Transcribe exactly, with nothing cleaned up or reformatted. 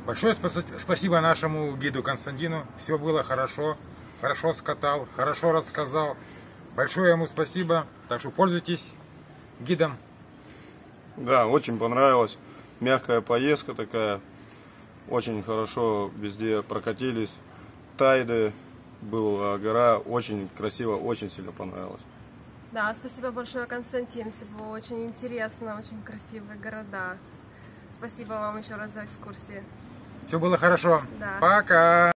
Большое спасибо нашему гиду Константину. Все было хорошо. Хорошо скатал, хорошо рассказал. Большое ему спасибо. Так что пользуйтесь гидом. Да, очень понравилось. Мягкая поездка такая. Очень хорошо везде прокатились. Тайды, была гора. Очень красиво, очень сильно понравилось. Да, спасибо большое, Константин. Все было очень интересно, очень красивые города. Спасибо вам еще раз за экскурсии. Все было хорошо. Да. Пока.